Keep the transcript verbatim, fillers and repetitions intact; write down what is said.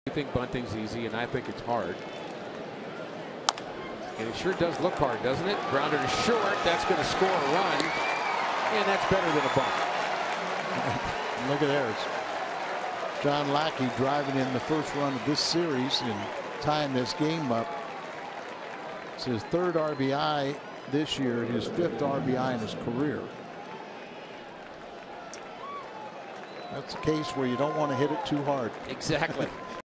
I think bunting's easy, and I think it's hard. And it sure does look hard, doesn't it? Grounder to short. That's going to score a run. And that's better than a bunt. Look at there. It's John Lackey driving in the first run of this series and tying this game up. It's his third R B I this year and his fifth R B I in his career. That's a case where you don't want to hit it too hard. Exactly.